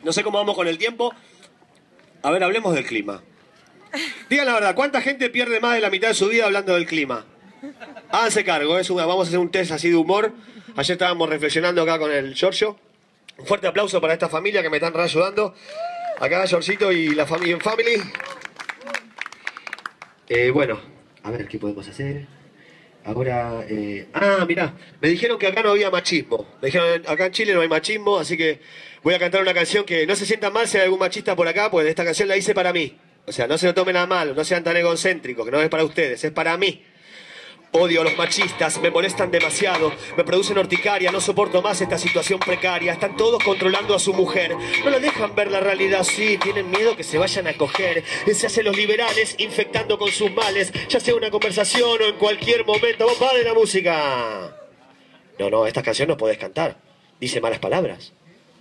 No sé cómo vamos con el tiempo. A ver, hablemos del clima. Digan la verdad, ¿cuánta gente pierde más de la mitad de su vida hablando del clima? Háganse cargo, vamos a hacer un test así de humor. Ayer estábamos reflexionando acá con el Giorgio. Un fuerte aplauso para esta familia que me están ayudando. Acá Giorgito y la familia en Family. Bueno, a ver, ¿qué podemos hacer? Ahora, mirá, me dijeron que acá no había machismo. Me dijeron, acá en Chile no hay machismo, así que voy a cantar una canción que no se sientan mal si hay algún machista por acá, pues esta canción la hice para mí. O sea, no se lo tomen a mal, no sean tan egocéntricos, que no es para ustedes, es para mí. Odio a los machistas, me molestan demasiado, me producen urticaria, no soporto más esta situación precaria. Están todos controlando a su mujer, no la dejan ver la realidad, sí, tienen miedo que se vayan a coger. Se hacen los liberales, infectando con sus males, ya sea una conversación o en cualquier momento. ¡Vos paren la música! No, esta canción no podés cantar, dice malas palabras.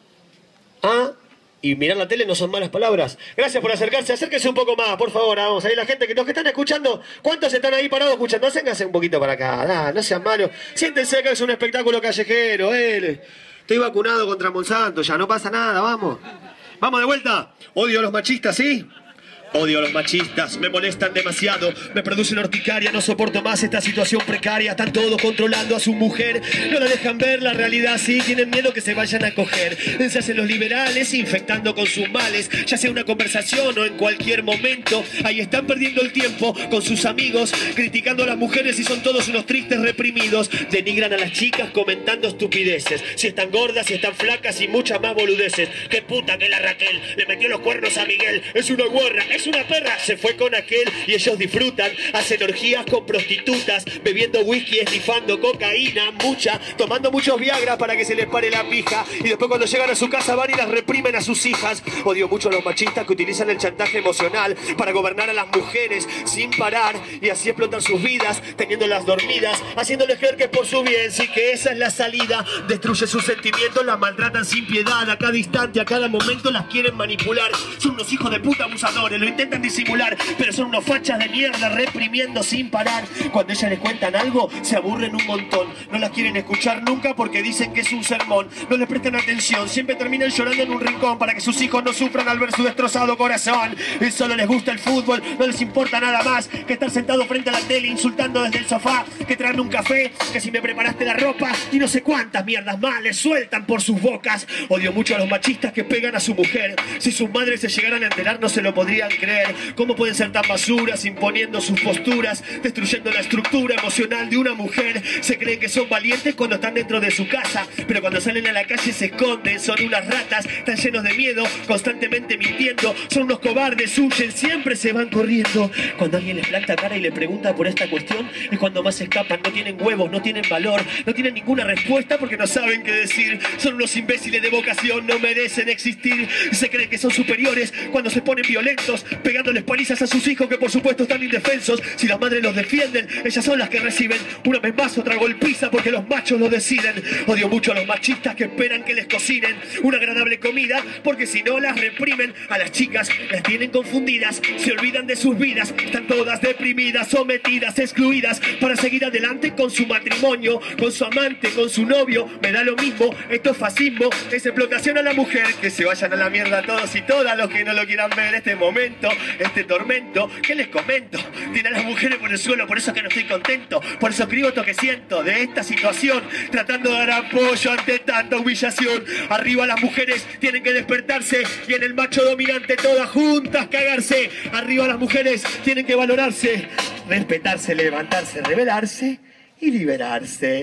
Y mirar la tele no son malas palabras. Gracias por acercarse, acérquense un poco más, por favor. Vamos, ahí la gente, los que están escuchando, ¿cuántos están ahí parados escuchando? Acérquense un poquito para acá, no sean malos. Siéntense acá, es un espectáculo callejero, Estoy vacunado contra Monsanto, ya no pasa nada, vamos. Vamos de vuelta. Odio a los machistas, ¿sí? Odio a los machistas, me molestan demasiado, me producen urticaria, no soporto más esta situación precaria. Están todos controlando a su mujer, no la dejan ver la realidad, sí, tienen miedo que se vayan a coger. Se hacen los liberales, infectando con sus males, ya sea una conversación o en cualquier momento. Ahí están perdiendo el tiempo con sus amigos, criticando a las mujeres y son todos unos tristes reprimidos. Denigran a las chicas comentando estupideces, si están gordas, si están flacas y muchas más boludeces. Qué puta que la Raquel le metió los cuernos a Miguel, es una guarra, es una perra, se fue con aquel y ellos disfrutan, hacen orgías con prostitutas, bebiendo whisky, esnifando cocaína, mucha, tomando muchos viagra para que se les pare la pija, y después cuando llegan a su casa van y las reprimen a sus hijas. Odio mucho a los machistas que utilizan el chantaje emocional para gobernar a las mujeres sin parar y así explotan sus vidas, teniéndolas dormidas, haciéndoles creer que es por su bien, sí, que esa es la salida. Destruye sus sentimientos, las maltratan sin piedad, a cada instante, a cada momento las quieren manipular. Son unos hijos de puta abusadores, lo intentan disimular, pero son unos fachas de mierda reprimiendo sin parar. Cuando ellas les cuentan algo, se aburren un montón, no las quieren escuchar nunca porque dicen que es un sermón, no les prestan atención, siempre terminan llorando en un rincón para que sus hijos no sufran al ver su destrozado corazón. Y solo les gusta el fútbol, no les importa nada más que estar sentado frente a la tele insultando desde el sofá, que traerme un café, que si me preparaste la ropa y no sé cuántas mierdas más les sueltan por sus bocas. Odio mucho a los machistas que pegan a su mujer, si sus madres se llegaran a enterar no se lo podrían creer. ¿Cómo pueden ser tan basuras, imponiendo sus posturas, destruyendo la estructura emocional de una mujer? Se creen que son valientes cuando están dentro de su casa, pero cuando salen a la calle se esconden, son unas ratas, están llenos de miedo, constantemente mintiendo, son unos cobardes, huyen, siempre se van corriendo. Cuando alguien les planta cara y le pregunta por esta cuestión, es cuando más se escapan, no tienen huevos, no tienen valor, no tienen ninguna respuesta porque no saben qué decir. Son unos imbéciles de vocación, no merecen existir, se creen que son superiores cuando se ponen violentos, pegándoles palizas a sus hijos que por supuesto están indefensos. Si las madres los defienden, ellas son las que reciben una vez más otra golpiza porque los machos lo deciden. Odio mucho a los machistas que esperan que les cocinen una agradable comida porque si no las reprimen. A las chicas las tienen confundidas, se olvidan de sus vidas, están todas deprimidas, sometidas, excluidas para seguir adelante con su matrimonio, con su amante, con su novio. Me da lo mismo, esto es fascismo, es explotación a la mujer. Que se vayan a la mierda todos y todas los que no lo quieran ver este momento, este tormento. ¿Qué les comento? Tiene a las mujeres por el suelo, por eso que no estoy contento, por eso escribo esto que siento de esta situación, tratando de dar apoyo ante tanta humillación. Arriba las mujeres tienen que despertarse y en el macho dominante todas juntas cagarse. Arriba las mujeres tienen que valorarse, respetarse, levantarse, rebelarse y liberarse.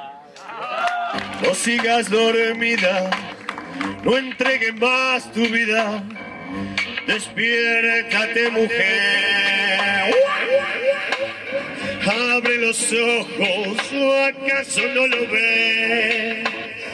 No sigas dormida, no entregues más tu vida, despiértate mujer, abre los ojos, ¿o acaso no lo ves?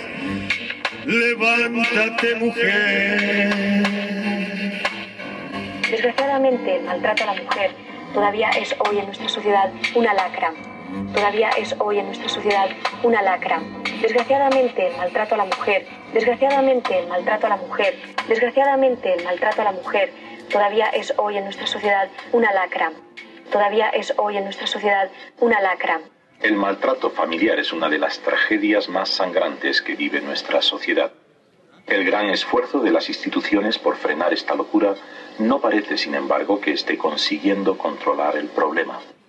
Levántate mujer. Desgraciadamente el maltrato a la mujer todavía es hoy en nuestra sociedad una lacra. Todavía es hoy en nuestra sociedad una lacra. Desgraciadamente el maltrato a la mujer, desgraciadamente el maltrato a la mujer, desgraciadamente el maltrato a la mujer todavía es hoy en nuestra sociedad una lacra. Todavía es hoy en nuestra sociedad una lacra. El maltrato familiar es una de las tragedias más sangrantes que vive nuestra sociedad. El gran esfuerzo de las instituciones por frenar esta locura no parece, sin embargo, que esté consiguiendo controlar el problema.